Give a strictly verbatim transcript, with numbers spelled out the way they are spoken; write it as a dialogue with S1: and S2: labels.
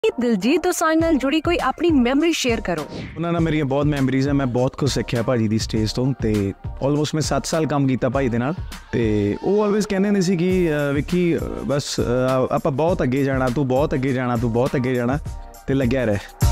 S1: ਦਿਲਜੀਤ ਦੋਸਾਂਝ ਨਾਲ ਜੁੜੀ ਕੋਈ ਆਪਣੀ ਮੈਮਰੀ ਸ਼ੇਅਰ ਕਰੋ।
S2: ਉਹਨਾਂ ਨਾਲ ਮੇਰੀਆਂ ਬਹੁਤ ਮੈਮਰੀਜ਼ ਹੈ। ਮੈਂ ਬਹੁਤ ਕੁਝ ਸਿੱਖਿਆ ਭਾਜੀ ਦੀ ਸਟੇਜ ਤੋਂ, ਤੇ ਆਲਮੋਸਟ ਮੈਂ ਸੱਤ ਸਾਲ ਕੰਮ ਕੀਤਾ ਭਾਜੀ ਦੇ ਨਾਲ। ਤੇ ਉਹ ਆਲਵੇਜ਼ ਕਹਿੰਦੇ ਹੁੰਦੇ ਸੀ ਕਿ ਵਿੱਕੀ ਬਸ ਆਪਾਂ ਬਹੁਤ ਅੱਗੇ ਜਾਣਾ, ਤੂੰ ਬਹੁਤ ਅੱਗੇ ਜਾਣਾ, ਤੂੰ ਬਹੁਤ ਅੱਗੇ ਜਾਣਾ, ਤੇ ਲੱਗਿਆ ਰਹਿ।